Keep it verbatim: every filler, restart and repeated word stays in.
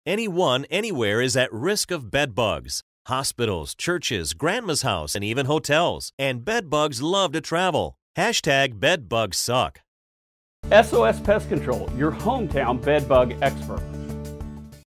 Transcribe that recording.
Anyone, anywhere is at risk of bedbugs. Hospitals, churches, grandma's house, and even hotels. And bedbugs love to travel. Hashtag bedbugs suck. S O S Pest Control, your hometown bedbug expert.